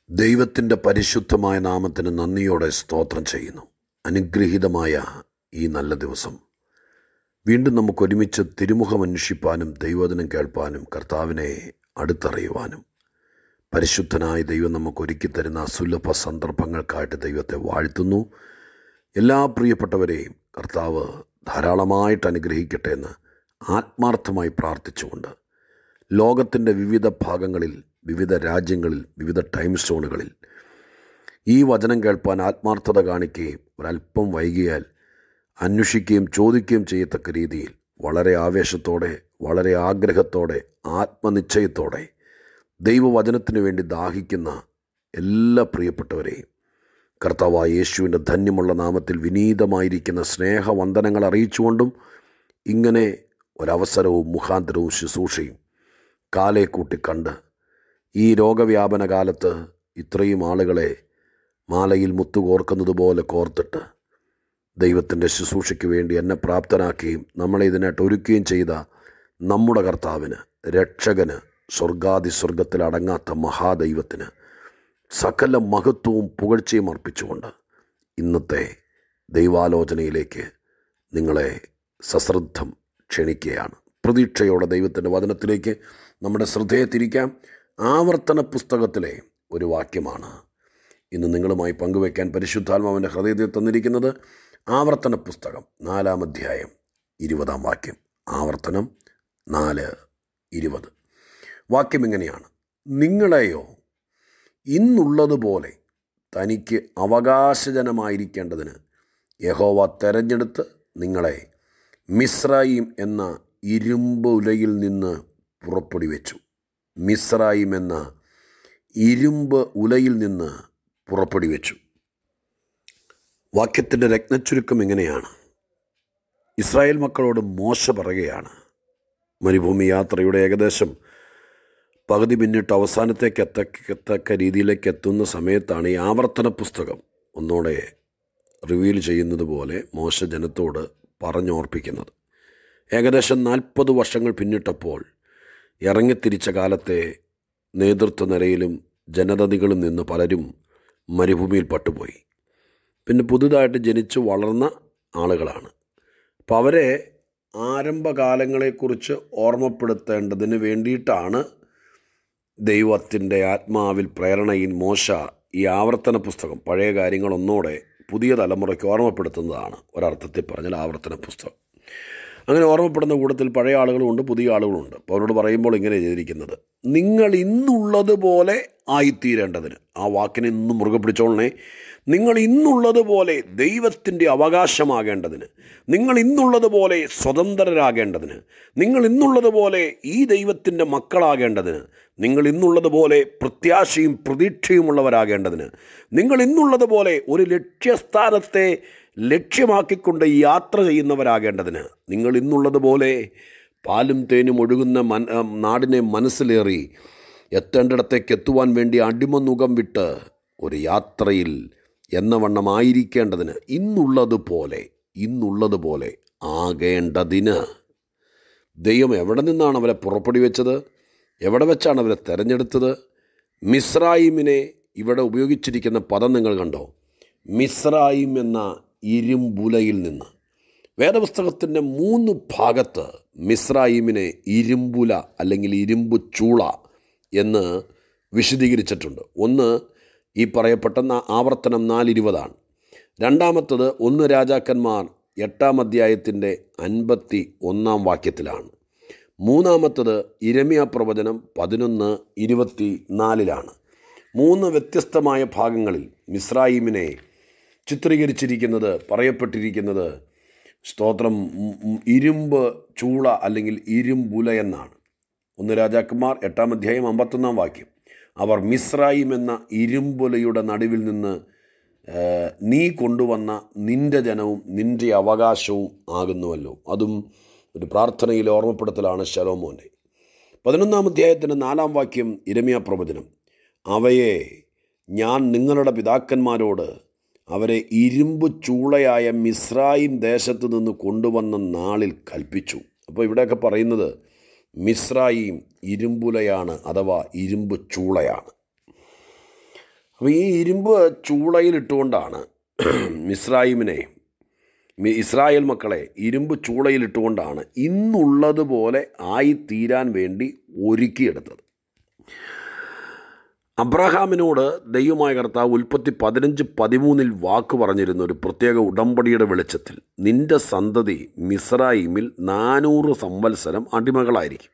ദൈവത്തിൻ്റെ പരിശുദ്ധമായ നാമത്തിന് നന്ദിയോടെ സ്തോത്രം ചെയ്യുന്നു. അനുഗ്രഹീതമായ ഈ നല്ല ദിവസം വീണ്ടും നമുക്കൊരുമിച്ച് തിരുമുഖം അന്വേഷിപ്പാനും ദൈവവചനം കേൾപ്പാനും കർത്താവിനെ അടുത്തറിയുവാനും പരിശുദ്ധനായ ദൈവം നമുക്ക് ഒരുക്കി തരുന്ന സുലഭ സന്ദർഭങ്ങൾക്കായിട്ട് ദൈവത്തെ വാഴ്ത്തുന്നു. എല്ലാ പ്രിയപ്പെട്ടവരെയും കർത്താവ് ധാരാളമായിട്ട് അനുഗ്രഹിക്കട്ടെ എന്ന് ആത്മാർത്ഥമായി പ്രാർത്ഥിച്ചുകൊണ്ട് ലോകത്തിൻ്റെ വിവിധ ഭാഗങ്ങളിൽ, വിവിധ രാജ്യങ്ങളിൽ, വിവിധ ടൈം സോണുകളിൽ ഈ വചനം കേൾപ്പാൻ ആത്മാർത്ഥത കാണിക്കുകയും ഒരല്പം വൈകിയാൽ അന്വേഷിക്കുകയും ചോദിക്കുകയും ചെയ്യത്തക്ക രീതിയിൽ വളരെ ആവേശത്തോടെ, വളരെ ആഗ്രഹത്തോടെ, ആത്മനിശ്ചയത്തോടെ ദൈവവചനത്തിന് വേണ്ടി ദാഹിക്കുന്ന എല്ലാ പ്രിയപ്പെട്ടവരെയും കർത്താവായ യേശുവിൻ്റെ ധന്യമുള്ള നാമത്തിൽ വിനീതമായിരിക്കുന്ന സ്നേഹവന്ദനങ്ങൾ അറിയിച്ചുകൊണ്ടും ഇങ്ങനെ ഒരവസരവും മുഖാന്തരവും ശുശ്രൂഷയും കാലേ കൂട്ടിക്കണ്ട് ഈ രോഗവ്യാപന കാലത്ത് ഇത്രയും ആളുകളെ മാലയിൽ മുത്തുകോർക്കുന്നത് പോലെ കോർത്തിട്ട് ദൈവത്തിൻ്റെ ശുശ്രൂഷയ്ക്ക് വേണ്ടി എന്നെ പ്രാപ്തനാക്കുകയും നമ്മളെ ഇതിനായിട്ട് ഒരുക്കുകയും ചെയ്ത നമ്മുടെ കർത്താവിന്, രക്ഷകന്, സ്വർഗാതിസ്വർഗത്തിൽ അടങ്ങാത്ത മഹാദൈവത്തിന് സകല മഹത്വവും പുകഴ്ചയും അർപ്പിച്ചുകൊണ്ട് ഇന്നത്തെ ദൈവാലോചനയിലേക്ക് നിങ്ങളെ സശ്രദ്ധം ക്ഷണിക്കുകയാണ്. പ്രതീക്ഷയോടെ ദൈവത്തിൻ്റെ വചനത്തിലേക്ക് നമ്മുടെ ശ്രദ്ധയെ തിരിക്കാം. ആവർത്തന പുസ്തകത്തിലെ ഒരു വാക്യമാണ് ഇന്ന് നിങ്ങളുമായി പങ്കുവയ്ക്കാൻ പരിശുദ്ധാത്മാവിൻ്റെ ഹൃദയത്തിൽ തന്നിരിക്കുന്നത്. ആവർത്തന പുസ്തകം 4-ാം അധ്യായം 20-ാം വാക്യം. ആവർത്തനം 4:20. വാക്യം ഇങ്ങനെയാണ്: നിങ്ങളെയോ ഇന്നുള്ളതുപോലെ തനിക്ക് അവകാശജനമായിരിക്കേണ്ടതിന് യഹോവ തെരഞ്ഞെടുത്ത് നിങ്ങളെ മിസ്രയീം എന്ന ഇരുമ്പ് ഉലയിൽ നിന്ന് പുറപ്പെടുവി വെച്ചു. മിസ്രയീം എന്ന ഇരുമ്പ് ഉലയിൽ നിന്ന് പുറപ്പെടുവി വെച്ചു. വാക്യത്തിൻ്റെ രത്നച്ചുരുക്കം ഇങ്ങനെയാണ്. ഇസ്രായേൽ മക്കളോട് മോശ മരുഭൂമി യാത്രയുടെ ഏകദേശം പകുതി പിന്നിട്ട് അവസാനത്തേക്ക് എത്തക്ക രീതിയിലേക്ക് എത്തുന്ന സമയത്താണ് ഈ ആവർത്തന പുസ്തകം ഒന്നുകൂടെ റിവീൽ ചെയ്യുന്നത് പോലെ മോശ ജനത്തോട് പറഞ്ഞോർപ്പിക്കുന്നത്. ഏകദേശം 40 വർഷങ്ങൾ പിന്നിട്ടപ്പോൾ ഇറങ്ങിത്തിരിച്ച കാലത്തെ നേതൃത്വ നിരയിലും ജനതതികളും നിന്ന് പലരും മരുഭൂമിയിൽ പട്ടുപോയി. പിന്നെ പുതുതായിട്ട് ജനിച്ചു വളർന്ന ആളുകളാണ്. അപ്പോൾ അവരെ ആരംഭകാലങ്ങളെക്കുറിച്ച് ഓർമ്മപ്പെടുത്തേണ്ടതിന് വേണ്ടിയിട്ടാണ് ദൈവത്തിൻ്റെ ആത്മാവിൽ പ്രേരണയിൽ മോശ ഈ ആവർത്തന പുസ്തകം, പഴയ കാര്യങ്ങളൊന്നോടെ പുതിയ തലമുറയ്ക്ക് ഓർമ്മപ്പെടുത്തുന്നതാണ് ഒരർത്ഥത്തിൽ പറഞ്ഞാൽ ആവർത്തന പുസ്തകം. അങ്ങനെ ഓർമ്മപ്പെടുന്ന കൂട്ടത്തിൽ പഴയ ആളുകളുമുണ്ട്, പുതിയ ആളുകളുമുണ്ട്. അപ്പോൾ അവരോട് പറയുമ്പോൾ ഇങ്ങനെ ചെയ്തിരിക്കുന്നത്: നിങ്ങൾ ഇന്നുള്ളതുപോലെ ആയിത്തീരേണ്ടതിന്. ആ വാക്കിനെ ഇന്നും മുറുകെ പിടിച്ചോളണേ. നിങ്ങൾ ഇന്നുള്ളതുപോലെ ദൈവത്തിൻ്റെ അവകാശമാകേണ്ടതിന്, നിങ്ങൾ ഇന്നുള്ളതുപോലെ സ്വതന്ത്രരാകേണ്ടതിന്, നിങ്ങൾ ഇന്നുള്ളതുപോലെ ഈ ദൈവത്തിൻ്റെ മക്കളാകേണ്ടതിന്, നിങ്ങൾ ഇന്നുള്ളതുപോലെ പ്രത്യാശയും പ്രതീക്ഷയുമുള്ളവരാകേണ്ടതിന്, നിങ്ങൾ ഇന്നുള്ളതുപോലെ ഒരു ലക്ഷ്യസ്ഥാനത്തെ ലക്ഷ്യമാക്കിക്കൊണ്ട് യാത്ര ചെയ്യുന്നവരാകേണ്ടതിന്, നിങ്ങൾ ഇന്നുള്ളതുപോലെ പാലും തേനും ഒഴുകുന്ന നാടിനെ മനസ്സിലേറി എത്തേണ്ടിടത്തേക്ക് എത്തുവാൻ വേണ്ടി അടിമനുഖം വിട്ട് ഒരു യാത്രയിൽ എന്ന വണ്ണമായിരിക്കേണ്ടതിന്, ഇന്നുള്ളതുപോലെ ആകേണ്ടതിന്. ദൈവം എവിടെ നിന്നാണ് അവരെ പുറപ്പെടുവി വെച്ചത്? എവിടെ വെച്ചാണ് അവരെ തിരഞ്ഞെടുത്തത്? മിസ്രയീമിനെ ഇവിടെ ഉപയോഗിച്ചിരിക്കുന്ന പദം നിങ്ങൾ കണ്ടോ? മിസ്രയീം എന്ന ഇരുമ്പുലയിൽ നിന്ന്. വേദപുസ്തകത്തിൻ്റെ 3 ഭാഗത്ത് മിസ്രയീമിനെ ഇരുമ്പുല അല്ലെങ്കിൽ ഇരുമ്പു ചൂള എന്ന് വിശദീകരിച്ചിട്ടുണ്ട്. ഒന്ന് ഈ പറയപ്പെട്ട ആവർത്തനം 4:20. രണ്ടാമത്തത് 1 രാജാക്കന്മാർ 8-ാം അധ്യായത്തിൻ്റെ 51-ാം വാക്യത്തിലാണ്. മൂന്നാമത്തത് ഇരമ്യാ പ്രവചനം 11:24. 3 വ്യത്യസ്തമായ ഭാഗങ്ങളിൽ മിസ്രയീമിനെ ചിത്രീകരിച്ചിരിക്കുന്നത്, പറയപ്പെട്ടിരിക്കുന്നത് സ്തോത്രം ഇരുമ്പ് ചൂള അല്ലെങ്കിൽ ഇരുമ്പുല എന്നാണ്. 1 രാജാക്കന്മാർ 8-ാം അധ്യായം 51-ാം വാക്യം. അവർ മിസ്രയീം എന്ന ഇരുമ്പുലയുടെ നടുവിൽ നിന്ന് നീ കൊണ്ടുവന്ന നിൻ്റെ ജനവും നിൻ്റെ അവകാശവും ആകുന്നുവല്ലോ. അതും ഒരു പ്രാർത്ഥനയിലെ ഓർമ്മപ്പെടുത്തലാണ് ശലോമോൻ്റെ. 11-ാം അധ്യായത്തിൻ്റെ 4-ാം വാക്യം ഇരമ്യാ പ്രവചനം. അവയെ ഞാൻ നിങ്ങളുടെ പിതാക്കന്മാരോട് അവരെ ഇരുമ്പ് ചൂളയായ മിസ്രയീം ദേശത്ത് നിന്ന് കൊണ്ടുവന്ന നാളിൽ കൽപ്പിച്ചു. അപ്പോൾ ഇവിടെയൊക്കെ പറയുന്നത് മിസ്രയീം ഇരുമ്പുലയാണ്, അഥവാ ഇരുമ്പ് ചൂളയാണ്. അപ്പോൾ ഈ ഇരുമ്പ് ചൂളയിലിട്ടുകൊണ്ടാണ് ഇസ്രായേൽ മക്കളെ ഇരുമ്പ് ചൂളയിലിട്ടുകൊണ്ടാണ് ഇന്നുള്ളതുപോലെ ആയിത്തീരാൻ വേണ്ടി ഒരുക്കിയെടുത്തത്. അബ്രഹാമിനോട് ദൈവമായ കർത്താവ് ഉൽപ്പത്തി 15:13 വാക്ക് പറഞ്ഞിരുന്ന ഒരു പ്രത്യേക ഉടമ്പടിയുടെ വെളിച്ചത്തിൽ നിന്റെ സന്തതി മിസ്രയീമിൽ 400 സംവത്സരം അടിമകളായിരിക്കും.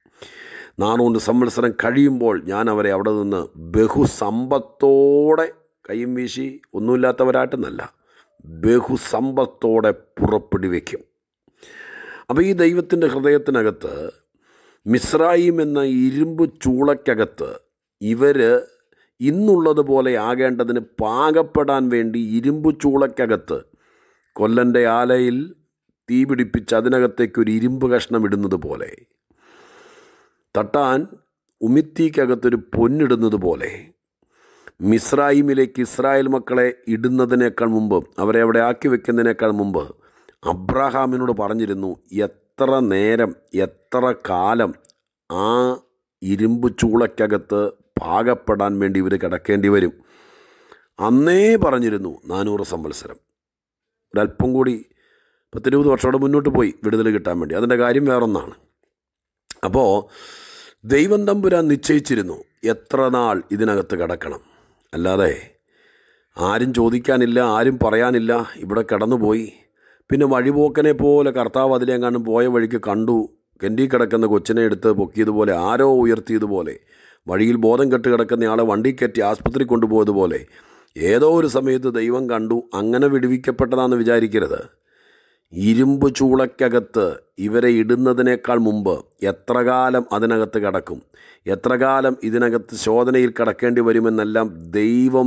400 സംവത്സരം കഴിയുമ്പോൾ ഞാൻ അവരെ അവിടെ നിന്ന് ബഹുസമ്പത്തോടെ, കൈയും വീശി ഒന്നുമില്ലാത്തവരായിട്ടെന്നല്ല, ബഹുസമ്പത്തോടെ പുറപ്പെടുവിക്കും. അപ്പോൾ ഈ ദൈവത്തിൻ്റെ ഹൃദയത്തിനകത്ത് മിസ്രയീം എന്ന ഇരുമ്പ് ചൂളയ്ക്കകത്ത് ഇവർ ഇന്നുള്ളതുപോലെ ആകേണ്ടതിന് പാകപ്പെടാൻ വേണ്ടി ഇരുമ്പ് ചൂളയ്ക്കകത്ത് കൊല്ലൻ്റെ ആലയിൽ തീ പിടിപ്പിച്ച് അതിനകത്തേക്ക് ഒരു ഇരുമ്പ് കഷ്ണം ഇടുന്നത് പോലെ, തട്ടാൻ ഉമിത്തിക്കകത്തൊരു പൊന്നിടുന്നത് പോലെ മിസ്രയീമിലേക്ക് ഇസ്രായേൽ മക്കളെ ഇടുന്നതിനേക്കാൾ മുമ്പ്, അവരെ അവിടെ ആക്കി വെക്കുന്നതിനേക്കാൾ മുമ്പ് അബ്രഹാമിനോട് പറഞ്ഞിരുന്നു, എത്ര നേരം, എത്ര കാലം ആ ഇരുമ്പ് ചൂളയ്ക്കകത്ത് പാകപ്പെടാൻ വേണ്ടി ഇവർ കിടക്കേണ്ടി വരും. അന്നേ പറഞ്ഞിരുന്നു 400 സംവത്സരം. ഒരല്പം കൂടി 10-20 വർഷത്തോടെ മുന്നോട്ട് പോയി വിടുതൽ കിട്ടാൻ വേണ്ടി. അതിൻ്റെ കാര്യം വേറൊന്നാണ്. അപ്പോൾ ദൈവം തമ്പുരാൻ നിശ്ചയിച്ചിരുന്നു എത്ര നാൾ ഇതിനകത്ത് കിടക്കണം. അല്ലാതെ ആരും ചോദിക്കാനില്ല, ആരും പറയാനില്ല. ഇവിടെ കിടന്നുപോയി. പിന്നെ വഴിപോക്കനെ പോലെ കർത്താവ് അതിലെങ്ങാനും പോയ വഴിക്ക് കണ്ടു, കെൻഡി കിടക്കുന്ന കൊച്ചിനെ എടുത്ത് പൊക്കിയതുപോലെ, ആരോ ഉയർത്തിയതുപോലെ, വഴിയിൽ ബോധം കെട്ട് കിടക്കുന്നയാളെ വണ്ടി കയറ്റി ആസ്പത്രി കൊണ്ടുപോയതുപോലെ ഏതോ ഒരു സമയത്ത് ദൈവം കണ്ടു, അങ്ങനെ വിടുവിക്കപ്പെട്ടതാണെന്ന് വിചാരിക്കരുത്. ഇരുമ്പ് ചൂളയ്ക്കകത്ത് ഇവരെ ഇടുന്നതിനേക്കാൾ മുമ്പ് എത്ര കാലം അതിനകത്ത് കിടക്കും, എത്ര കാലം ഇതിനകത്ത് ശോധനയിൽ കിടക്കേണ്ടി വരുമെന്നെല്ലാം ദൈവം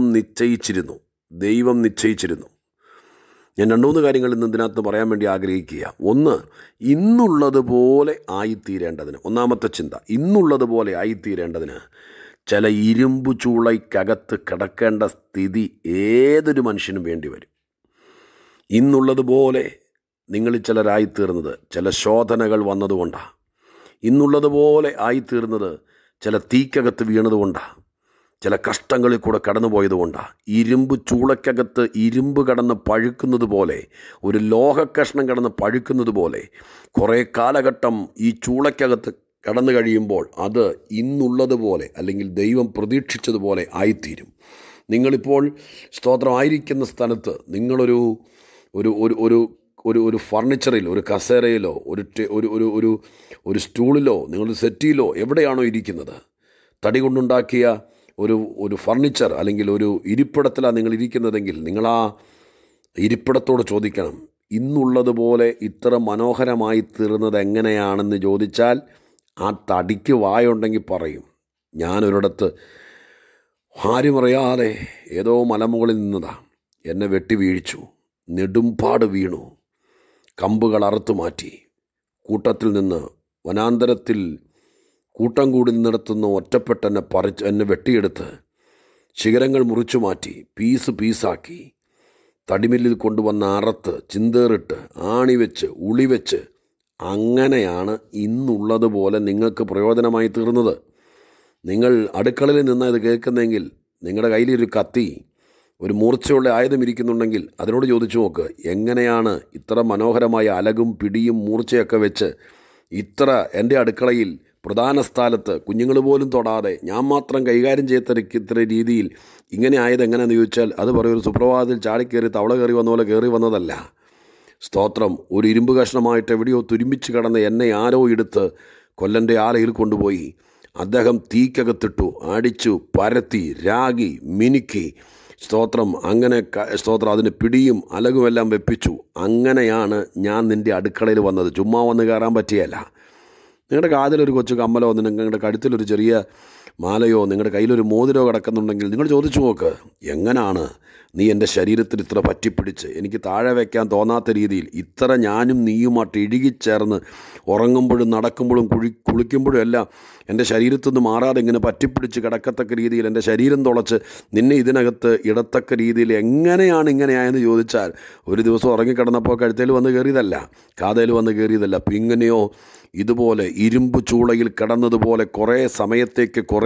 നിശ്ചയിച്ചിരുന്നു. ഞാൻ 2-3 കാര്യങ്ങൾ ഇന്ന് ഇതിനകത്ത് പറയാൻ വേണ്ടി ആഗ്രഹിക്കുക. ഒന്ന്, ഇന്നുള്ളതുപോലെ ആയിത്തീരേണ്ടതിന്, ഒന്നാമത്തെ ചിന്ത, ഇന്നുള്ളതുപോലെ ആയിത്തീരേണ്ടതിന് ചില ഇരുമ്പ് ചൂളയ്ക്കകത്ത് കിടക്കേണ്ട സ്ഥിതി ഏതൊരു മനുഷ്യനും വേണ്ടി വരും. ഇന്നുള്ളതുപോലെ നിങ്ങളിൽ ചിലരായിത്തീർന്നത് ചില ശോധനകൾ വന്നതുകൊണ്ടാണ്. ഇന്നുള്ളതുപോലെ ആയിത്തീർന്നത് ചില തീക്കകത്ത് വീണതുകൊണ്ടാണ്, ചില കഷ്ടങ്ങളിൽ കൂടെ കടന്നുപോയതുകൊണ്ടാണ്. ഇരുമ്പ് ചൂളയ്ക്കകത്ത് ഇരുമ്പ് കടന്ന് പഴുക്കുന്നത് പോലെ, ഒരു ലോഹക്കഷ്ണം കടന്ന് പഴുക്കുന്നത് പോലെ കുറേ കാലഘട്ടം ഈ ചൂളയ്ക്കകത്ത് കടന്നു കഴിയുമ്പോൾ അത് ഇന്നുള്ളതുപോലെ അല്ലെങ്കിൽ ദൈവം പ്രതീക്ഷിച്ചതുപോലെ ആയിത്തീരും. നിങ്ങളിപ്പോൾ സ്തോത്രമായിരിക്കുന്ന സ്ഥലത്ത് നിങ്ങളൊരു ഒരു ഒരു ഒരു ഒരു ഒരു ഫർണിച്ചറിൽ, ഒരു കസേരയിലോ ഒരു സ്റ്റൂളിലോ നിങ്ങളൊരു സെറ്റിയിലോ എവിടെയാണോ ഇരിക്കുന്നത്, തടി കൊണ്ടുണ്ടാക്കിയ ഒരു ഫർണിച്ചർ അല്ലെങ്കിൽ ഒരു ഇരിപ്പിടത്തിലാണ് നിങ്ങൾ ഇരിക്കുന്നതെങ്കിൽ നിങ്ങൾ ആ ഇരിപ്പിടത്തോട് ചോദിക്കണം, ഇന്നുള്ളതുപോലെ ഇത്ര മനോഹരമായി തീർന്നത് എങ്ങനെയാണെന്ന് ചോദിച്ചാൽ ആ തടിക്ക് വായുണ്ടെങ്കിൽ പറയും, ഞാനൊരിടത്ത് ആരും അറിയാതെ ഏതോ മലമുകളിൽ നിന്നതാ, എന്നെ വെട്ടി വീഴിച്ചു, നെടുമ്പാട് വീണു, കമ്പുകൾ അറുത്തു മാറ്റി, കൂട്ടത്തിൽ നിന്ന് വനാന്തരത്തിൽ കൂട്ടം കൂടി നിന്നിടത്തുനിന്ന് ഒറ്റപ്പെട്ട് എന്നെ വെട്ടിയെടുത്ത് ശിഖരങ്ങൾ മുറിച്ചു മാറ്റി പീസാക്കി തടിമില്ലിൽ കൊണ്ടുവന്ന് അറുത്ത് ചിന്തേറിട്ട് ആണിവെച്ച് ഉളിവെച്ച്, അങ്ങനെയാണ് ഇന്നുള്ളതുപോലെ നിങ്ങൾക്ക് പ്രയോജനമായി തീർന്നത്. നിങ്ങൾ അടുക്കളയിൽ നിന്ന് ഇത് കേൾക്കുന്നെങ്കിൽ നിങ്ങളുടെ കയ്യിലൊരു കത്തി, ഒരു മൂർച്ചയുള്ള ആയുധം ഇരിക്കുന്നുണ്ടെങ്കിൽ അതിനോട് ചോദിച്ചു നോക്ക്, എങ്ങനെയാണ് ഇത്ര മനോഹരമായ അലകും പിടിയും മൂർച്ചയൊക്കെ വെച്ച് ഇത്ര എൻ്റെ അടുക്കളയിൽ പ്രധാന സ്ഥാനത്ത് കുഞ്ഞുങ്ങൾ പോലും തൊടാതെ ഞാൻ മാത്രം കൈകാര്യം ചെയ്ത ഇത്ര രീതിയിൽ ഇങ്ങനെ ആയത് എങ്ങനെയാണെന്ന് ചോദിച്ചാൽ അത് പറയൊരു സുപ്രഭാതത്തിൽ ചാടിക്കയറി തവള കയറി വന്ന പോലെ കയറി വന്നതല്ല. സ്തോത്രം, ഒരു ഇരുമ്പ് കഷ്ണമായിട്ട് എവിടെയോ തുരുമ്പിച്ച് കിടന്ന് എന്നെ ആരോ എടുത്ത് കൊല്ലൻ്റെ ആലയിൽ കൊണ്ടുപോയി അദ്ദേഹം തീക്കകത്തിട്ടു, അടിച്ചു, പരത്തി, രാഗി, മിനുക്കി, സ്തോത്രം, അങ്ങനെ സ്തോത്രം അതിന് പിടിയും അലകുമെല്ലാം വെപ്പിച്ചു. അങ്ങനെയാണ് ഞാൻ നിൻ്റെ അടുക്കളയിൽ വന്നത്. ചുമ്മാ വന്ന് കയറാൻ പറ്റിയല്ല. നിങ്ങളുടെ കാതിലൊരു കൊച്ചു കമ്മലോ നിങ്ങളുടെ കഴുത്തിലൊരു ചെറിയ മാലയോ നിങ്ങളുടെ കയ്യിലൊരു മോതിരോ കിടക്കുന്നുണ്ടെങ്കിൽ നിങ്ങൾ ചോദിച്ചു നോക്ക്, എങ്ങനെയാണ് നീ എൻ്റെ ശരീരത്തിൽ ഇത്ര പറ്റിപ്പിടിച്ച് എനിക്ക് താഴെ വയ്ക്കാൻ തോന്നാത്ത രീതിയിൽ ഇത്ര ഞാനും നീയുമായിട്ട് ഇഴുകിച്ചേർന്ന് ഉറങ്ങുമ്പോഴും നടക്കുമ്പോഴും കുളിക്കുമ്പോഴും എല്ലാം എൻ്റെ ശരീരത്തിൽ നിന്ന് മാറാതെ ഇങ്ങനെ പറ്റിപ്പിടിച്ച് കിടക്കത്തക്ക രീതിയിൽ എൻ്റെ ശരീരം തുളച്ച് നിന്നെ ഇതിനകത്ത് ഇടത്തക്ക രീതിയിൽ എങ്ങനെയാണ് ഇങ്ങനെയായെന്ന് ചോദിച്ചാൽ, ഒരു ദിവസം ഉറങ്ങിക്കിടന്നപ്പോൾ കഴുത്തേൽ വന്ന് കയറിയതല്ല, കാതയിൽ വന്ന് കയറിയതല്ല. അപ്പം ഇങ്ങനെയോ ഇതുപോലെ ഇരുമ്പ് ചൂളയിൽ കിടന്നതുപോലെ കുറേ സമയത്തേക്ക് കുറേ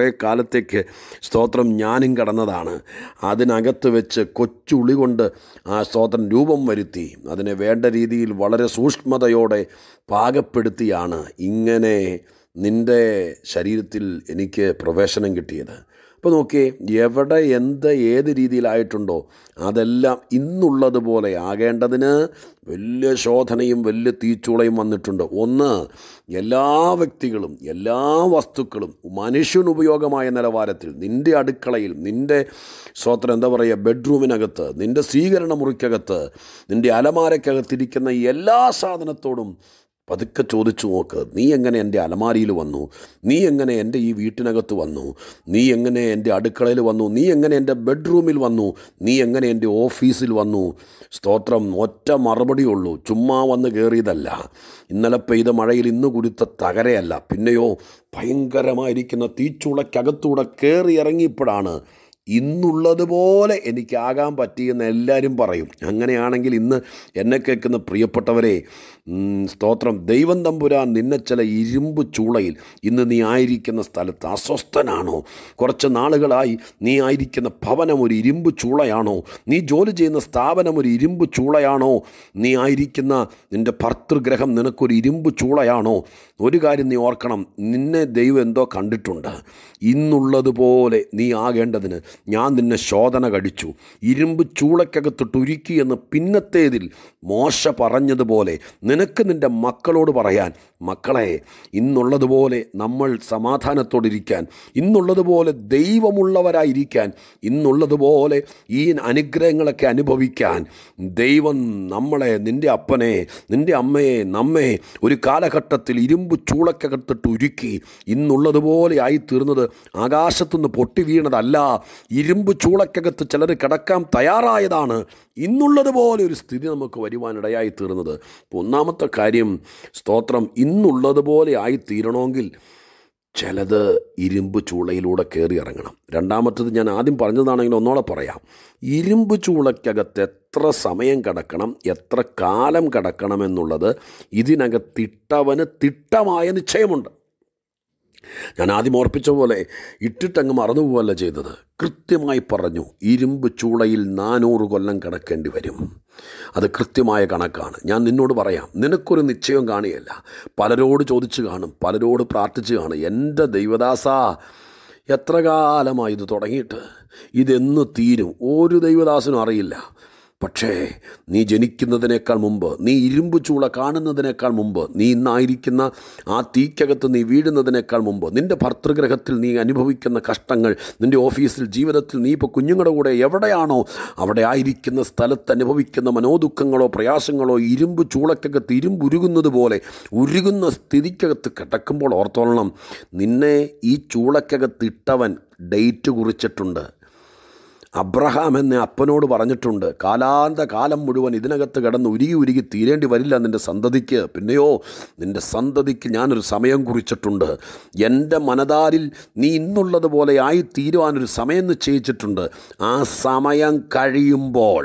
കുറേ കാലത്തേക്ക് സ്തോത്രം ഞാനും കടന്നതാണ്. അതിനകത്ത് വെച്ച് കൊച്ചുളി കൊണ്ട് ആ സ്തോത്രം രൂപം വരുത്തി അതിനെ വേണ്ട രീതിയിൽ വളരെ സൂക്ഷ്മതയോടെ പാകപ്പെടുത്തിയാണ് ഇങ്ങനെ നിൻ്റെ ശരീരത്തിൽ എനിക്ക് പ്രവേശനം കിട്ടിയത്. അപ്പോൾ നോക്കിയേ, എവിടെ ഏത് രീതിയിലായിട്ടുണ്ടോ അതെല്ലാം ഇന്നുള്ളതുപോലെ ആകേണ്ടതിന് വലിയ ശോധനയും വലിയ തീച്ചൂളയും വന്നിട്ടുണ്ട്. ഒന്ന്, എല്ലാ വ്യക്തികളും എല്ലാ വസ്തുക്കളും മനുഷ്യനുപയോഗമായ നിലവാരത്തിൽ നിൻ്റെ അടുക്കളയിൽ, നിൻ്റെ ബെഡ്റൂമിനകത്ത്, നിൻ്റെ സ്വീകരണ മുറിക്കകത്ത്, നിൻ്റെ അലമാരക്കകത്തിരിക്കുന്ന എല്ലാ സാധനത്തോടും പതുക്കെ ചോദിച്ചു നോക്ക്, നീ എങ്ങനെ എൻ്റെ അലമാരിയിൽ വന്നു? നീ എങ്ങനെ എൻ്റെ ഈ വീട്ടിനകത്ത് വന്നു? നീ എങ്ങനെ എൻ്റെ അടുക്കളയിൽ വന്നു? നീ എങ്ങനെ എൻ്റെ ബെഡ്റൂമിൽ വന്നു? നീ എങ്ങനെ എൻ്റെ ഓഫീസിൽ വന്നു? സ്തോത്രം, ഒറ്റ മറുപടിയുള്ളൂ, ചുമ്മാ വന്ന് കയറിയതല്ല. ഇന്നലെ പെയ്ത മഴയിൽ ഇന്ന് കുരുത്ത തകരയല്ല. പിന്നെയോ ഭയങ്കരമായിരിക്കുന്ന തീച്ചുളയ്ക്കകത്തൂടെ കയറി ഇറങ്ങിയപ്പോഴാണ് ഇന്നുള്ളതുപോലെ എനിക്കാകാൻ പറ്റിയെന്ന് എല്ലാവരും പറയും. അങ്ങനെയാണെങ്കിൽ ഇന്ന് എന്നെ കേൾക്കുന്ന പ്രിയപ്പെട്ടവരെ, സ്തോത്രം, ദൈവം തമ്പുരാൻ നിന്നെ ചില ഇരുമ്പ് ചൂളയിൽ ഇന്ന് നീ ആയിരിക്കുന്ന സ്ഥലത്ത് അസ്വസ്ഥനാണോ? കുറച്ച് നാളുകളായി നീ ആയിരിക്കുന്ന ഭവനം ഒരു ഇരുമ്പ് ചൂളയാണോ? നീ ജോലി ചെയ്യുന്ന സ്ഥാപനം ഒരു ഇരുമ്പ് ചൂളയാണോ? നീ ആയിരിക്കുന്ന നിൻ്റെ ഭർതൃഗ്രഹം നിനക്കൊരു ഇരുമ്പ് ചൂളയാണോ? ഒരു കാര്യം നീ ഓർക്കണം, നിന്നെ ദൈവം എന്തോ കണ്ടിട്ടുണ്ട്. ഇന്നുള്ളതുപോലെ നീ ആകേണ്ടതിന് ഞാൻ നിന്നെ ശോധന കഴിച്ചു, ഇരുമ്പ് ചൂളയ്ക്കകത്തിട്ട് ഉരുക്കി എന്ന് പിന്നത്തേതിൽ മോശ പറഞ്ഞതുപോലെ നിനക്ക് നിൻ്റെ മക്കളോട് പറയാൻ, മക്കളെ, ഇന്നുള്ളതുപോലെ നമ്മൾ സമാധാനത്തോടിരിക്കാൻ, ഇന്നുള്ളതുപോലെ ദൈവമുള്ളവരായിരിക്കാൻ, ഇന്നുള്ളതുപോലെ ഈ അനുഗ്രഹങ്ങളൊക്കെ അനുഭവിക്കാൻ ദൈവം നമ്മളെ, നിൻ്റെ അപ്പനെ, നിൻ്റെ അമ്മയെ, നമ്മെ ഒരു കാലഘട്ടത്തിൽ ഇരുമ്പ് ചൂളയ്ക്കകത്തിട്ട് ഉരുക്കി ഇന്നുള്ളതുപോലെ ആയിത്തീർന്നത് ആകാശത്തുനിന്ന് പൊട്ടി വീണതല്ല. ഇരുമ്പ് ചൂളയ്ക്കകത്ത് ചിലർ കിടക്കാൻ തയ്യാറായതാണ് ഇന്നുള്ളതുപോലെ ഒരു സ്ഥിതി നമുക്ക് വരുവാനിടയായി തീർന്നത്. ഒന്നാമത്തെ കാര്യം, സ്തോത്രം, ഇന്നുള്ളതുപോലെ ആയിത്തീരണമെങ്കിൽ ചിലത് ഇരുമ്പ് ചൂളയിലൂടെ കയറി ഇറങ്ങണം. രണ്ടാമത്തത് ഞാൻ ആദ്യം പറഞ്ഞതാണെങ്കിൽ ഒന്നോടെ പറയാം. ഇരുമ്പ് ചൂളയ്ക്കകത്ത് എത്ര സമയം കിടക്കണം, എത്ര കാലം കിടക്കണമെന്നുള്ളത് ഇതിനകത്തിട്ടവന് തിട്ടമായ നിശ്ചയമുണ്ട്. ഞാൻ ആദ്യം ഓർപ്പിച്ച പോലെ ഇട്ടിട്ടങ്ങ് മറന്നുപോവല്ല ചെയ്തത്. കൃത്യമായി പറഞ്ഞു, ഇരുമ്പ് ചൂളയിൽ 400 കൊല്ലം കിടക്കേണ്ടി വരും. അത് കൃത്യമായ കണക്കാണ്. ഞാൻ നിന്നോട് പറയാം, നിനക്കൊരു നിശ്ചയം കാണുകയല്ല. പലരോട് ചോദിച്ചു കാണും, പലരോട് പ്രാർത്ഥിച്ച് കാണും, എൻ്റെ ദൈവദാസാ, എത്ര കാലമായി ഇത് തുടങ്ങിയിട്ട്, ഇതെന്ന് തീരും? ഒരു ദൈവദാസനും അറിയില്ല. പക്ഷേ നീ ജനിക്കുന്നതിനേക്കാൾ മുമ്പ്, നീ ഇരുമ്പ് ചൂള കാണുന്നതിനേക്കാൾ മുമ്പ്, നീ ഇന്നായിരിക്കുന്ന ആ തീക്കകത്ത് നീ വീഴുന്നതിനേക്കാൾ മുമ്പ്, നിൻ്റെ ഭർതൃഗ്രഹത്തിൽ നീ അനുഭവിക്കുന്ന കഷ്ടങ്ങൾ, നിൻ്റെ ഓഫീസിൽ, ജീവിതത്തിൽ, നീ ഇപ്പോൾ കുഞ്ഞുങ്ങളുടെ കൂടെ എവിടെയാണോ അവിടെ ആയിരിക്കുന്ന സ്ഥലത്ത് അനുഭവിക്കുന്ന മനോദുഃഖങ്ങളോ പ്രയാസങ്ങളോ ഇരുമ്പ് ചൂളക്കകത്ത് ഇരുമ്പുരുകുന്നത് പോലെ ഉരുകുന്ന സ്ഥിതിക്കകത്ത് കിടക്കുമ്പോൾ ഓർത്തോളണം, നിന്നെ ഈ ചൂളക്കകത്ത് ഇട്ടവൻ ഡേറ്റ് കുറിച്ചിട്ടുണ്ട്. അബ്രഹാം എന്ന അപ്പനോട് പറഞ്ഞിട്ടുണ്ട്, കാലാന്തകാലം മുഴുവൻ ഇതിനകത്ത് കിടന്ന് ഉരുകി തീരേണ്ടി വരില്ല നിൻ്റെ സന്തതിക്ക്. പിന്നെയോ നിൻ്റെ സന്തതിക്ക് ഞാനൊരു സമയം കുറിച്ചിട്ടുണ്ട്. എൻ്റെ മനതാരിൽ നീ ഇന്നുള്ളതുപോലെ ആയിത്തീരുവാനൊരു സമയം നിശ്ചയിച്ചിട്ടുണ്ട്. ആ സമയം കഴിയുമ്പോൾ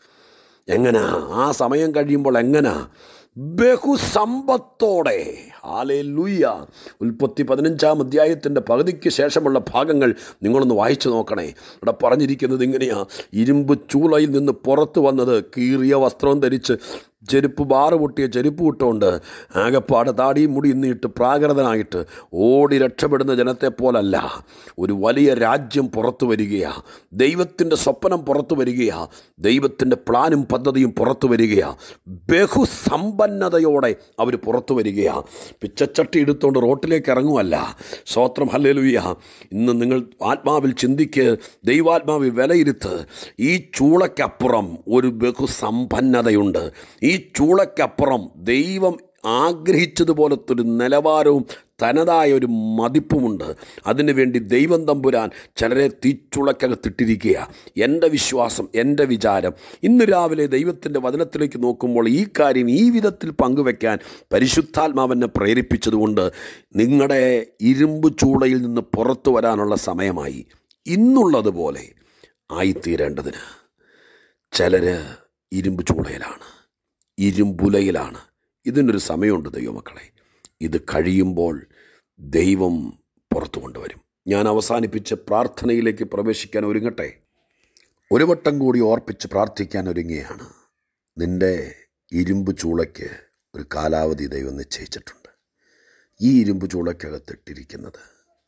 എങ്ങനാ? ബഹുസമ്പത്തോടെ. ഹല്ലേലൂയ. ഉൽപ്പത്തി 15-ാം അധ്യായത്തിൻ്റെ പകുതിക്ക് ശേഷമുള്ള ഭാഗങ്ങൾ നിങ്ങളൊന്ന് വായിച്ചു നോക്കണേ. ഇവിടെ പറഞ്ഞിരിക്കുന്നത് ഇങ്ങനെയാ: ഇരുമ്പ് ചൂളയിൽ നിന്ന് പുറത്തു വന്നത് കീറിയ വസ്ത്രം ധരിച്ച് ചെരുപ്പ് ബാറ് പൊട്ടിയ ചെരുപ്പ് ഇട്ടുകൊണ്ട് ആകപ്പാട് താടിയും മുടി ഇന്നിട്ട് പ്രാകൃതനായിട്ട് ഓടി രക്ഷപ്പെടുന്ന ജനത്തെ പോലല്ല. ഒരു വലിയ രാജ്യം പുറത്തു വരികയാണ്. ദൈവത്തിൻ്റെ സ്വപ്നം പുറത്തു വരികയാണ്. ദൈവത്തിൻ്റെ പ്ലാനും പദ്ധതിയും പുറത്തു വരികയാണ്. ബഹുസമ്പന്നതയോടെ അവർ പുറത്തു വരികയാണ്. പിച്ചച്ചട്ടി എടുത്തുകൊണ്ട് റോട്ടിലേക്ക് ഇറങ്ങുമല്ല. സ്തോത്രം, ഹല്ലേലൂയ. ഇന്ന് നിങ്ങൾ ആത്മാവിൽ ചിന്തിക്ക്, ദൈവാത്മാവിൽ വിലയിരുത്ത്. ഈ ചൂളയ്ക്കപ്പുറം ഒരു ബഹുസമ്പന്നതയുണ്ട്. ഈ ചൂളയ്ക്കപ്പുറം ദൈവം ആഗ്രഹിച്ചതുപോലത്തെ ഒരു നിലവാരവും തനതായ ഒരു മതിപ്പുമുണ്ട്. അതിനുവേണ്ടി ദൈവം തമ്പുരാൻ ചിലരെ തീച്ചുളക്കകത്തിട്ടിരിക്കുക. എൻ്റെ വിശ്വാസം, എൻ്റെ വിചാരം, ഇന്ന് രാവിലെ ദൈവത്തിൻ്റെ വചനത്തിലേക്ക് നോക്കുമ്പോൾ ഈ കാര്യം ഈ വിധത്തിൽ പങ്കുവെക്കാൻ പരിശുദ്ധാത്മാവെന്നെ പ്രേരിപ്പിച്ചതുകൊണ്ട് നിങ്ങളുടെ ഇരുമ്പ് ചൂളയിൽ നിന്ന് പുറത്തു വരാനുള്ള സമയമായി. ഇന്നുള്ളതുപോലെ ആയിത്തീരേണ്ടതിന് ചിലർ ഇരുമ്പ് ചൂളയിലാണ്, ഇരുമ്പുലയിലാണ്. ഇതിനൊരു സമയമുണ്ട് ദൈവമക്കളെ. ഇത് കഴിയുമ്പോൾ ദൈവം പുറത്തു കൊണ്ടുവരും. ഞാൻ അവസാനിപ്പിച്ച് പ്രാർത്ഥനയിലേക്ക് പ്രവേശിക്കാൻ ഒരുങ്ങട്ടെ. ഒരു വട്ടം കൂടി ഓർപ്പിച്ച് പ്രാർത്ഥിക്കാൻ ഒരുങ്ങുകയാണ്. നിൻ്റെ ഇരുമ്പ് ചൂളയ്ക്ക് ഒരു കാലാവധി ദൈവം നിശ്ചയിച്ചിട്ടുണ്ട്. ഈ ഇരുമ്പ് ചൂളയ്ക്കകത്തിട്ടിരിക്കുന്നത്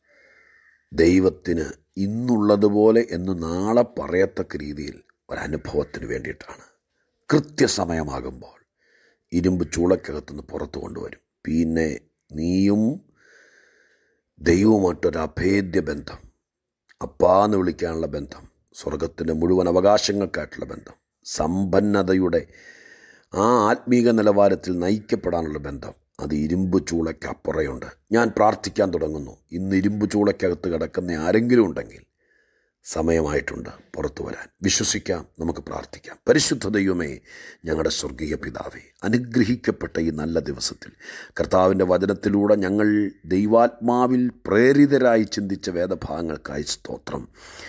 ദൈവത്തിന് ഇന്നുള്ളതുപോലെ എന്ന് നാളെ പറയത്തക്ക രീതിയിൽ ഒരനുഭവത്തിന് വേണ്ടിയിട്ടാണ്. കൃത്യസമയമാകുമ്പോൾ ഇരുമ്പ് ചൂളയ്ക്കകത്തുനിന്ന് പുറത്തു കൊണ്ടുവരും. പിന്നെ നീയും ദൈവവുമായിട്ടൊരു അഭേദ്യ ബന്ധം, അപ്പാന്ന് വിളിക്കാനുള്ള ബന്ധം, സ്വർഗത്തിൻ്റെ മുഴുവൻ അവകാശങ്ങൾക്കായിട്ടുള്ള ബന്ധം, സമ്പന്നതയുടെ ആ ആത്മീക നിലവാരത്തിൽ നയിക്കപ്പെടാനുള്ള ബന്ധം, അത് ഇരുമ്പ് ചൂളയ്ക്കപ്പുറയുണ്ട്. ഞാൻ പ്രാർത്ഥിക്കാൻ തുടങ്ങുന്നു. ഇന്ന് ഇരുമ്പ് ചൂളയ്ക്കകത്ത് കിടക്കുന്ന ആരെങ്കിലും ഉണ്ടെങ്കിൽ സമയമായിട്ടുണ്ട് പുറത്തു വരാൻ. വിശ്വസിക്കാം, നമുക്ക് പ്രാർത്ഥിക്കാം. പരിശുദ്ധ ദൈവമേ, ഞങ്ങളുടെ സ്വർഗീയ പിതാവേ, അനുഗ്രഹിക്കപ്പെട്ട ഈ നല്ല ദിവസത്തിൽ കർത്താവിൻ്റെ വചനത്തിലൂടെ ഞങ്ങൾ ദൈവാത്മാവിൽ പ്രേരിതരായി ചിന്തിച്ച വേദഭാഗങ്ങൾക്കായി സ്തോത്രം.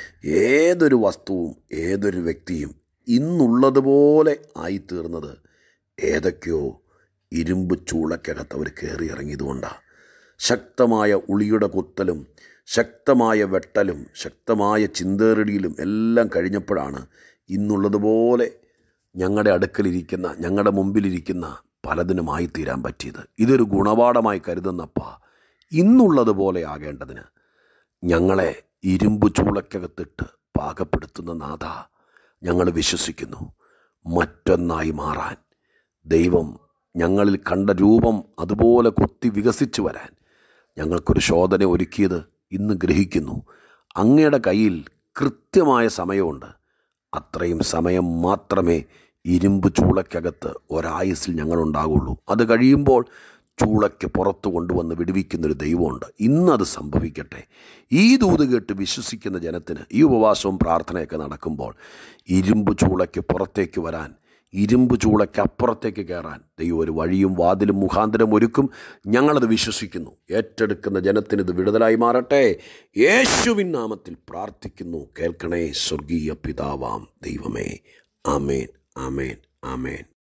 ഏതൊരു വസ്തുവും ഏതൊരു വ്യക്തിയും ഇന്നുള്ളതുപോലെ ആയിത്തീർന്നത് ഏതൊക്കെയോ ഇരുമ്പ് ചൂളയ്ക്കകത്ത് അവർ കയറി ഇറങ്ങിയതുകൊണ്ടാണ്. ശക്തമായ ഉളിയുടെ കുത്തലും ശക്തമായ വെട്ടലും ശക്തമായ ചിന്തേറിടിയിലും എല്ലാം കഴിഞ്ഞപ്പോഴാണ് ഇന്നുള്ളതുപോലെ ഞങ്ങളുടെ അടുക്കലിരിക്കുന്ന, ഞങ്ങളുടെ മുമ്പിലിരിക്കുന്ന പലതിനുമായി തീരാൻ പറ്റിയത്. ഇതൊരു ഗുണപാഠമായി കരുതുന്നപ്പ, ഇന്നുള്ളതുപോലെ ആകേണ്ടതിന് ഞങ്ങളെ ഇരുമ്പ് ചൂളയ്ക്കകത്തിട്ട് പാകപ്പെടുത്തുന്ന നാഥ, ഞങ്ങൾ വിശ്വസിക്കുന്നു. മറ്റൊന്നായി മാറാൻ ദൈവം ഞങ്ങളിൽ കണ്ട രൂപം അതുപോലെ കുത്തി വികസിച്ച് വരാൻ ഞങ്ങൾക്കൊരു ശോധന ഒരുക്കിയത് ഇന്ന് ഗ്രഹിക്കുന്നു. അങ്ങയുടെ കയ്യിൽ കൃത്യമായ സമയമുണ്ട്. അത്രയും സമയം മാത്രമേ ഇരുമ്പ് ചൂളയ്ക്കകത്ത് ഒരായുസ്സിൽ ഞങ്ങളുണ്ടാകുള്ളൂ. അത് കഴിയുമ്പോൾ ചൂളയ്ക്ക് പുറത്തു കൊണ്ടുവന്ന് വിടുവിക്കുന്നൊരു ദൈവമുണ്ട്. ഇന്നത് സംഭവിക്കട്ടെ. ഈ ദൂത് കേട്ട് വിശ്വസിക്കുന്ന ജനത്തിന് ഈ ഉപവാസവും പ്രാർത്ഥനയൊക്കെ നടക്കുമ്പോൾ ഇരുമ്പ് ചൂളയ്ക്ക് പുറത്തേക്ക് വരാൻ, ഇരുമ്പ് ചൂളയ്ക്ക് അപ്പുറത്തേക്ക് കയറാൻ ദൈവം ഒരു വഴിയും വാതിലും മുഖാന്തരം ഒരുക്കും. ഞങ്ങളത് വിശ്വസിക്കുന്നു. ഏറ്റെടുക്കുന്ന ജനത്തിന് ഇത് വിടുതലായി മാറട്ടെ. യേശുവിൻ നാമത്തിൽ പ്രാർത്ഥിക്കുന്നു. കേൾക്കണേ സ്വർഗീയ പിതാവാം ദൈവമേ. ആമേൻ, ആമേൻ, ആമേൻ.